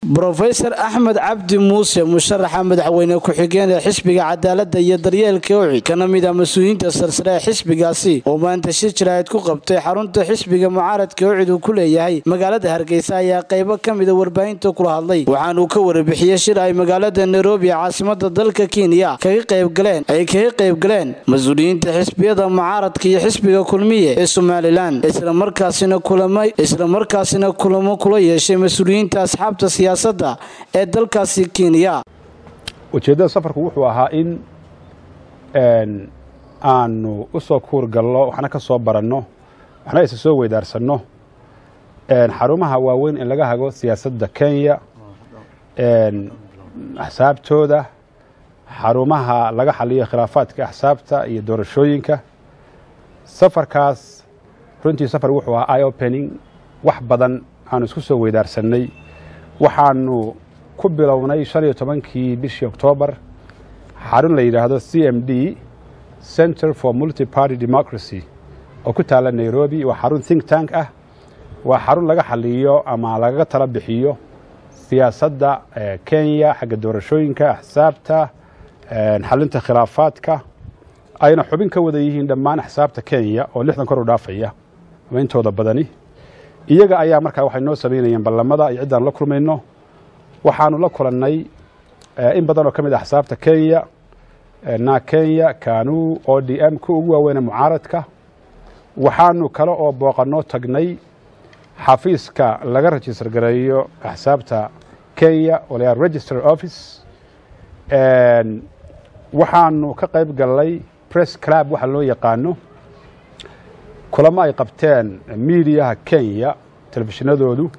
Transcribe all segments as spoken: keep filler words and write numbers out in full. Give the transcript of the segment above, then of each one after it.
بروفيسور أحمد عبد موسى مشرح مدحوينه ku-xigeenka xisbiga cadaaladda iyo daryeelka wixii kana mid ah mas'uuliyiinta sarsare ee xisbigaasi oo maanta shir jiraayad ku qabtay xarunta xisbiga mucaaradka wixii uu ku leeyahay magaalada Hargeysa ayaa qaybo kamid ah warbaahinta kula hadlay waxaanu ka warbixiyay shir ay magaalada Nairobi caasimadda dalka Kenya kaga qayb galeen ay kaga qayb galeen mas'uuliyiinta xisbiyada mucaaradka iyo xisbiga kulmiye ee Somaliland isla markaasina kulamay isla markaasina kulamo kula yeeshay mas'uuliyiinta asxaabta siyaasadda ee dalkaasi Kenya ujeedada safarku wuxuu ahaa in een aanu u soo kuur galno waxna ka soo baranno waxna is soo weydaarsano een xarumaha waaweyn in laga hago siyaasadda Kenya een ahsaabtooda xarumaha laga xaliyo khilaafaadka ahsaabta iyo doorashooyinka safarkaas runtii safar wuxuu ahaa eye opening wax badan aanu isku soo weedaarsanay waxaanu ku bilownay shan iyo tobankii bishii October xarun la yiraahdo C M D Center for Multi-Party Democracy oo ku taala Nairobi waa xarun think tank ah waa xarun laga xaliyo ama laga tala bixiyo siyaasadda Kenya xagga doorashooyinka ahsaabta xalinta khilaafaadka ayna xubin ka wada yihiin dhammaan ahsaabta Kenya oo lixdan kor u dhaafaya intooda badani iyaga ayaa markaa waxay noo sameeyeen ballamada ay cidaan la kulmayno waxaanu la kulannay in badan oo kamid ah ahsaabta Kenya na Kenya kaanu O D M ku ugu waaweyn mucaaradka waxaanu kala oo booqano tagnay xafiiska laga register gareeyo ahsaabta Kenya oo la register office and waxaanu ka qayb galay press club waxa loo yaqaano kulamo ay qabteen media Kenya telefishinadoodu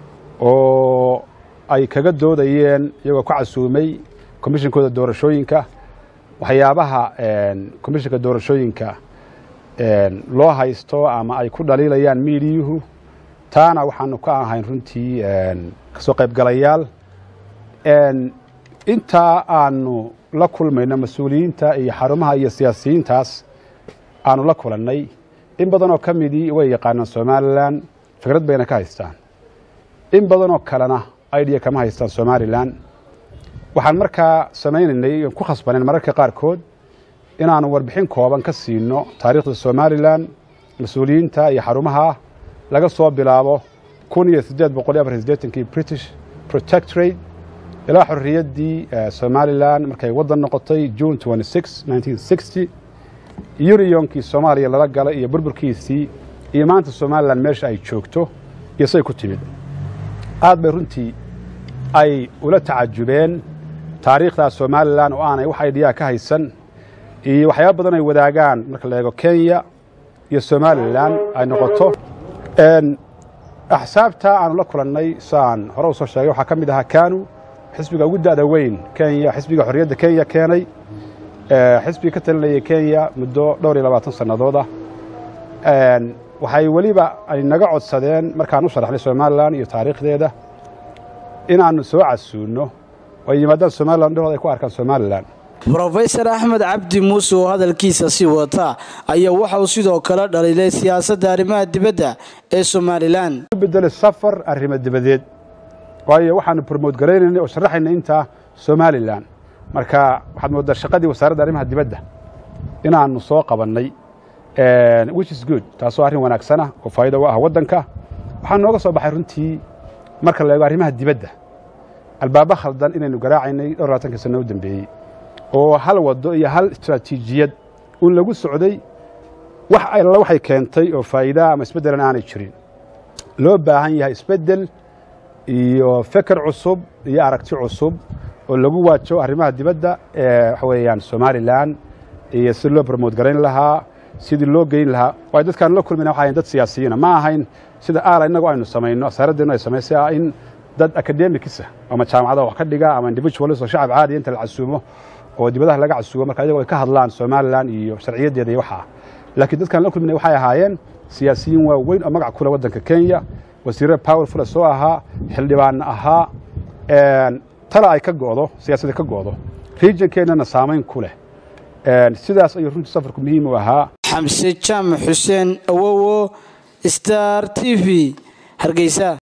oo ay kaga doodayeen iyagoo ku casuumay commissionkooda doorashooyinka waxyaabaha een commissionka doorashooyinka een loo haysto ama ay ku dhaliilayaan meediyuhu taana waxaanu ka ahayn runtii een ka soo qayb galayaal een inta aanu la kulmayna mas'uuliyiinta iyo xarumaha iyo siyaasiyiintaas aanu la kulannay in badan oo kamidii way yaqaanaan Somaliland fikrad bayna ka haystaan in badan oo kalena idea kama haystaan Somaliland waxaan markaa sameeynay ku khasbaneen mararka qaar kood inaanu warbixin kooban ka siino taariikhda Somaliland mas'uuliyiinta iyo xarumaha laga soo bilaabo kun iyo siddeed boqol iyo afar iyo siddeetan British Protectorate ilaa xorriyaddii Somaliland markay wadan noqotay June twenty-sixth nineteen sixty Unionkii Soomaaliya lala galay iyo burburkiisii iyo maanta Somaliland meesha ay joogto iyo say ku timid aad bay runtii ay ula tacajubeen taariikhda Somaliland oo aanay wax idea ka haysan iyo waxyaabo badan ay wadaagaan marka la eego Kenya iyo Somaliland ay noqoto een ahsaabta aan la kulannay saan hore u soo sheegay waxa kamid ah kaanu xisbiga ugu da'da weyn Kenya xisbiga xorriyadda Kenya keenay xisbiga ka talinaya Kenya muddo dhowr iyo labaatan sanadood ah een waxay waliba ay naga codsadeen markaan u sharaxnay Somaliland iyo taariikhdeeda inaanu soo casuuno oo yimaadaan Somaliland dhawada ay ku arkaan Somaliland Professor Ahmed Abdi Musa oo hadalkiisa si wata ayaa waxa uu sidoo kale dhaliilay siyaasadda arrimaha dibadda ee Somaliland bedel safar arrimaha dibadeed waayo waxaanu promote gareynay oo sharaxnay inta Somaliland marka waxaad moodaa shaqadii wasaaradda arrimaha dibadda inaanu soo qabanay and which is good taasoo arrin wanaagsan ah oo faa'iido u ah wadanka waxaan nooga soo baxay runtii marka la eego arrimaha dibadda albaaba khaldan inaynu garaacaynay dhowr iyo labaatan sano u dambeeyay oo hal wado iyo hal istiraatiijiyad uu lagu socday wax ay la waxay keentay oo faa'iido ama isbedel aanay jirin loo baahan yahay isbedel iyo fikir cusub iyo aragti cusub oo lagu waajo arrimaha dibadda ee wax weeyaan Somaliland iyo si loo promote gareyn lahaa sidii loo geyn lahaa way dadkan la kulmina waxay dad siyaasiyiin ma ahayn sida aala inagu aynu sameeyno asaaradina ay sameeyay in dad academics ama jaamacadaha wax ka dhiga ama individuals oo shacab caadi inta la casuumo oo dibadaha laga casuumo marka ayagu ay ka hadlaan Somaliland iyo sharciyadeeda iyo waxa laakiin dadkan la kulmina waxay ahaayeen siyaasiyiin waaweyn oo magac kula wadanka Kenya wasiir powerful soo ahaa xildhibaan ahaa een tala ay ka goodo siyaasadda ka goodo regionkeena saameyn ku leh een sidaas ay runtii safarku muhiim u ahaa Xamse Jaamac Xuseen Awowo Star T V Hargeysa.